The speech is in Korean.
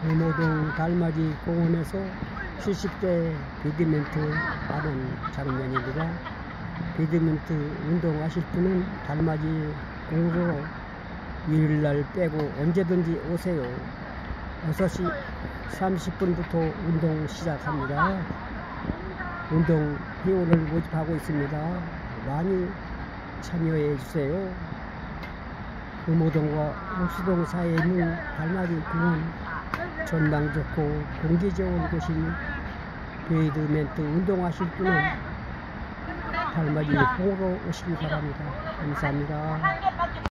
금호동 달맞이 공원에서 70대 배드민트 하는 장면입니다. 배드민트 운동하실 분은 달맞이 공으로 일요일날 빼고 언제든지 오세요. 6시 30분부터 운동 시작합니다. 운동 회원을 모집하고 있습니다. 많이 참여해 주세요. 금호동과 옥수동 사이에 있는 달맞이 공원, 전망 좋고 공기 좋은 곳인 배드민트 운동하실 분은 달맞이 공으로 오시기 바랍니다. 감사합니다.